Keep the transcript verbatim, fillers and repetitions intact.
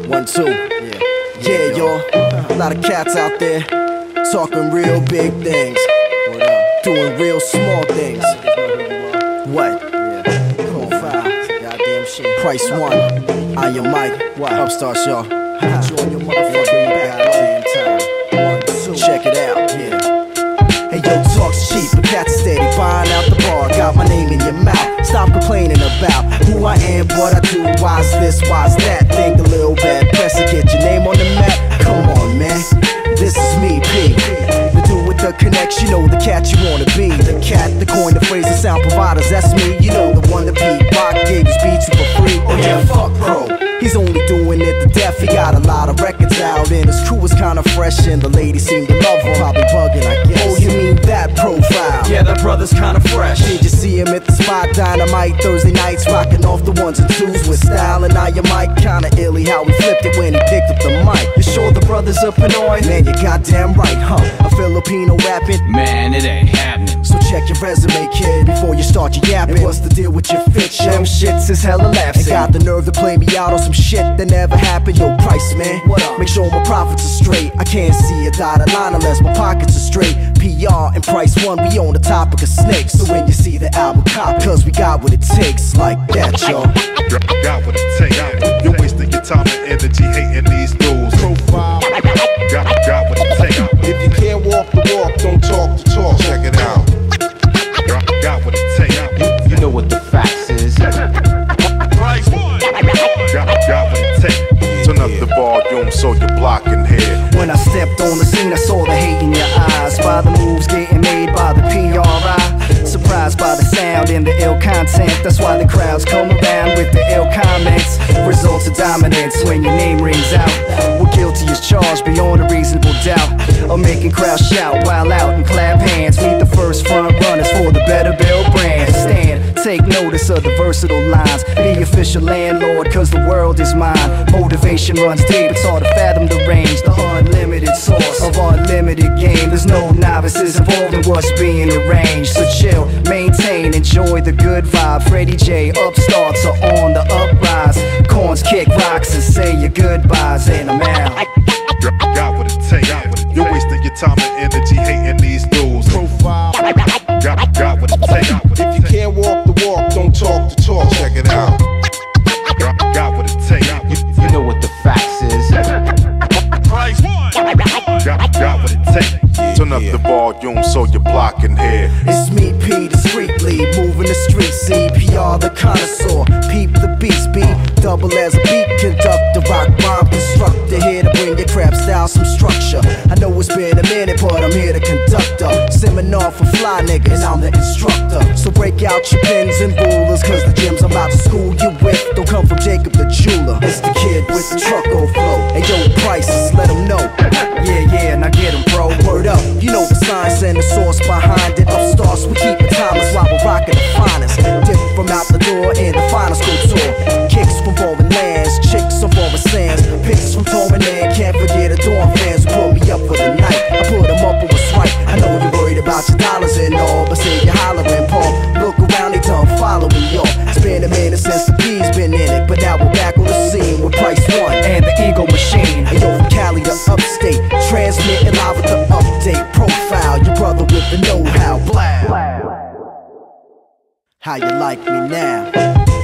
One, two. Yeah, yeah, y'all. A lot of cats out there talking real big things, what up? Doing real small things. What? Yeah. Profile. Goddamn shit. Price one. I am Mike. What? Upstarts, y'all. Enjoy your motherfucking goddamn time. One, two. Check it out. Yeah. Hey yo, talk's cheap, but cats are steady buying out the bar. Got my name in your mouth. Stop complaining about who I am, what I do. Why's this? Why's that? Think a little bad press to get your name on the map. Come on, man. This is me, P. The dude with the connection, you know the cat you wanna be. The cat, the coin, the phrase, the sound providers. That's me. You know the one that Pete Rock gave his beats for free. Oh yeah, fuck bro. He's only doing it to death. He got a lot of records out, and his crew is kinda fresh, and the ladies seem to love him. Probably bugging, I guess. Oh, you mean that profile? Yeah, that brother's kinda fresh. Did you see him at the spot? Dynamite Thursday nights, rocking off the ones and twos with style. And now your mic kinda illy how he flipped it when he picked up the mic. You sure the brother's a Pinoy? Man, you goddamn right, huh? A Filipino rapping? Man, it ain't happening. So check your resume, kid, before you start your yapping. And what's the deal with your fit, yo? Them shits is hella laughing. And got the nerve to play me out on some shit that never happened. Yo, Price, man, what up? Make sure my profits are straight. I can't see a dotted line unless my pockets are straight. P R and Price One, we on the topic of snakes. So when you see the album cop, cause we got what it takes. Like that, y'all. Got what it takes. You're wasting your time and energy hating these dudes. Profile. Got, got what it takes. If you can't walk the walk, don't talk the talk. Check it out. Got, got what it takes. You, you know what the facts is. Price One. Got, got what it takes. Turn up the volume so you're blocking here. When I stepped on the scene, I saw the hate in your eyes. By the moves getting made by the P R I. Surprised by the sound and the ill content. That's why the crowds come around with the ill comments. Results of dominance when your name rings out. We're guilty as charged beyond a reasonable doubt of making crowds shout while out and clap hands. Meet the first front runners for the Better Bill brand. Stand, take notice of the versatile lines. The official landlord, cause the world is mine. Motivation runs deep, it's hard to fathom the range. The unlimited source of unlimited game. There's no novices involved in what's being arranged. So chill, maintain, enjoy the good vibe. Freddie J, Upstarts are on the uprise. Corns kick rocks and say your goodbyes. And I'm out. Got what it takes. You're wasting your time and energy hating these dudes. Profile. Got, got what it takes. If you can't walk the walk, don't talk the talk. Check it out. Got, got what it takes. You, you know what the facts is. Price One. Got, got what it takes. Turn up the volume so you're blocking here. It's me, P, discreetly moving the streets. C P R, the connoisseur. Peep the beast, B double as a beat conductor, rock rhyme constructor. Here to bring your crap style some structure. I know it's been a minute, but I'm here to conduct a seminar for fly niggas. I'm the instructor. So break out your pens and rulers, cause the gyms I'm about to school you with don't come from Jacob the jeweler. It's the kid with the truck-o flow. Hey yo, Prices, let them know. Yeah, yeah, now get them, bro. Word up, you know the science and the source behind it. Upstarts, we keep it timeless while we're rocking the finest. Dip from out the door in the final school tour. Kicks from foreign lands, chicks on foreign sands. Pictures from touring land, can't forget adoring fans who put me up for the night. I put them up on what's right. I know you're worried about your dollars and all, but say you're hollering, Paul. Look around, they done following y'all. It's been a minute since the P's been in it, but now we're back on the scene with Price One and the Ego Machine. Hey yo, from Cali to upstate, transmitting live with the update profile. Your brother with the know-how, blah. How you like me now?